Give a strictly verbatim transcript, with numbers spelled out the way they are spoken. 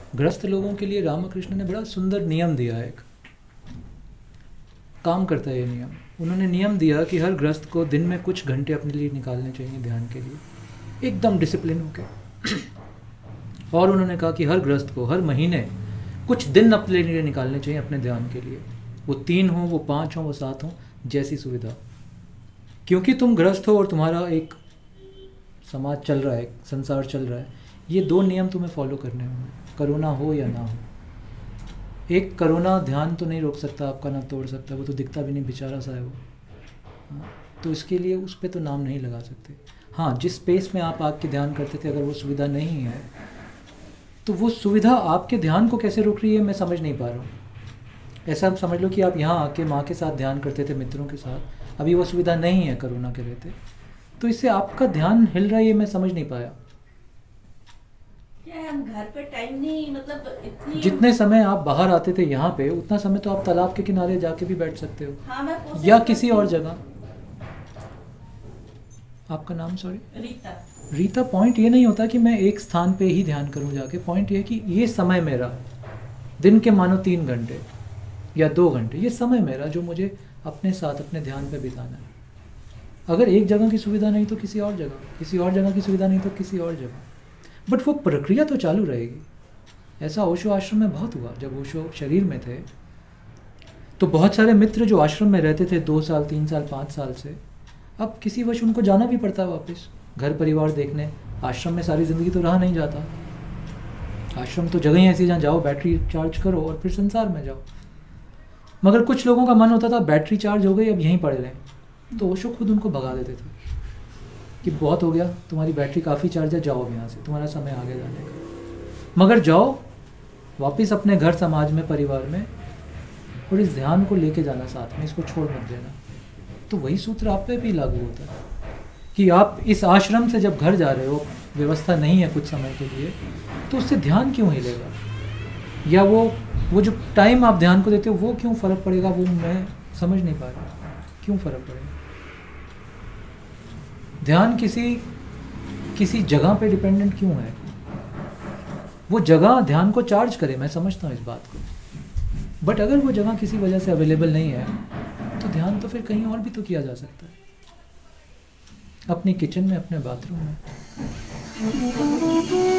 ग्रस्त लोगों के लिए रामकृष्ण ने बड़ा सुंदर नियम दिया है, एक काम करता है ये नियम। उन्होंने नियम दिया कि हर ग्रस्त को दिन में कुछ घंटे अपने लिए निकालने चाहिए ध्यान के लिए, एकदम डिसिप्लिन होकर। और उन्होंने कहा कि हर ग्रस्त को हर महीने कुछ दिन अपने लिए निकालने चाहिए अपने ध्यान के लिए, वो तीन हो, वो पाँच हो, वो सात हो, जैसी सुविधा। क्योंकि तुम ग्रस्त हो और तुम्हारा एक समाज चल रहा है, संसार चल रहा है, ये दो नियम तुम्हें फॉलो करने होंगे, कोरोना हो या ना हो। एक कोरोना ध्यान तो नहीं रोक सकता आपका, ना तोड़ सकता, वो तो दिखता भी नहीं, बेचारा सा है वो। हाँ, तो इसके लिए उस पर तो नाम नहीं लगा सकते। हाँ, जिस स्पेस में आप आके ध्यान करते थे, अगर वो सुविधा नहीं है तो वो सुविधा आपके ध्यान को कैसे रोक रही है मैं समझ नहीं पा रहा हूँ। ऐसा समझ लो कि आप यहाँ आके माँ के साथ ध्यान करते थे, मित्रों के साथ, अभी वो सुविधा नहीं है कोरोना के रहते, तो इससे आपका ध्यान हिल रहा है, ये मैं समझ नहीं पाया। क्या हम घर पे टाइम नहीं, मतलब इतनी जितने समय आप बाहर आते थे यहाँ पे, उतना समय तो आप तालाब के किनारे जाके भी बैठ सकते हो। हाँ, मैं कोशिश या करती किसी हूँ। और जगह। आपका नाम सॉरी? रीता। रीता, पॉइंट ये नहीं होता कि मैं एक स्थान पे ही ध्यान करूं जाके, पॉइंट ये कि ये समय मेरा दिन के मानो तीन घंटे या दो घंटे, ये समय मेरा जो मुझे अपने साथ अपने ध्यान पे बिताना है। अगर एक जगह की सुविधा नहीं तो किसी और जगह, किसी और जगह की सुविधा नहीं तो किसी और जगह, बट वो प्रक्रिया तो चालू रहेगी। ऐसा ओशो आश्रम में बहुत हुआ। जब ओशो शरीर में थे तो बहुत सारे मित्र जो आश्रम में रहते थे दो साल तीन साल पाँच साल से, अब किसी वजह उनको जाना भी पड़ता है वापस घर परिवार देखने। आश्रम में सारी ज़िंदगी तो रहा नहीं जाता। आश्रम तो जगह ही ऐसी जहाँ जाओ, बैटरी चार्ज करो और फिर संसार में जाओ। मगर कुछ लोगों का मन होता था बैटरी चार्ज हो गई, अब यहीं पड़े रहें, तो ओशो खुद उनको भगा देते थे कि बहुत हो गया, तुम्हारी बैटरी काफ़ी चार्ज है, जाओ यहाँ से, तुम्हारा समय आगे जाने का। मगर जाओ वापस अपने घर, समाज में, परिवार में, और इस ध्यान को लेके जाना साथ में, इसको छोड़ मत देना। तो वही सूत्र आप पे भी लागू होता है कि आप इस आश्रम से जब घर जा रहे हो, व्यवस्था नहीं है कुछ समय के लिए, तो उससे ध्यान क्यों हिलेगा, या वो वो जो टाइम आप ध्यान को देते हो वो क्यों फ़र्क पड़ेगा, वो मैं समझ नहीं पा रहा। क्यों फ़र्क पड़ेगा? ध्यान किसी किसी जगह पे डिपेंडेंट क्यों है? वो जगह ध्यान को चार्ज करे, मैं समझता हूँ इस बात को, बट अगर वो जगह किसी वजह से अवेलेबल नहीं है तो ध्यान तो फिर कहीं और भी तो किया जा सकता है, अपनी किचन में, अपने बाथरूम में।